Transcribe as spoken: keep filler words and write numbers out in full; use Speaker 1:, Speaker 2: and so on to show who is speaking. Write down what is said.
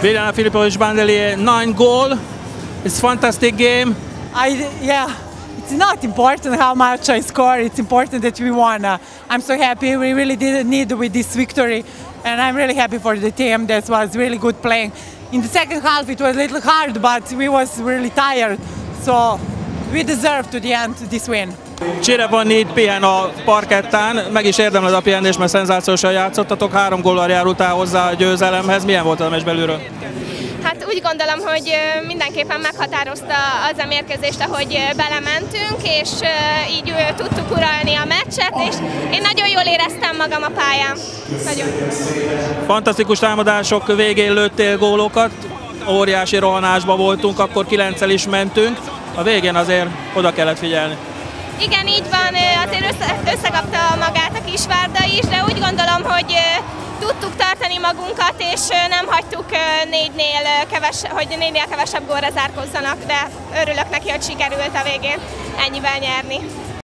Speaker 1: Biljana Filipovic-Bandelier, nine goal. It's fantastic game.
Speaker 2: I yeah. It's not important how much I score. It's important that we won. Uh, I'm so happy. We really didn't need with this victory, and I'm really happy for the team. That was really good playing. In the second half, it was a little hard, but we was really tired. So we deserve to the end this win.
Speaker 1: Csirevonni itt pihen a parkettán, meg is érdemled a pihenés, mert szenzációsan játszottatok, három góllal járultál hozzá a győzelemhez. Milyen volt a meccs belülről?
Speaker 3: Hát úgy gondolom, hogy mindenképpen meghatározta az a mérkőzést, ahogy belementünk, és így tudtuk uralni a meccset, és én nagyon jól éreztem magam a pályán. Nagyon.
Speaker 1: Fantasztikus támadások végén lőttél gólokat, óriási rohanásban voltunk, akkor kilenccel is mentünk, a végén azért oda kellett figyelni.
Speaker 3: Igen, így van, azért össze, összekapta magát a Kisvárda is, de úgy gondolom, hogy tudtuk tartani magunkat, és nem hagytuk négynél, keves, hogy négynél kevesebb gólra zárkózzanak, de örülök neki, hogy sikerült a végén ennyivel nyerni.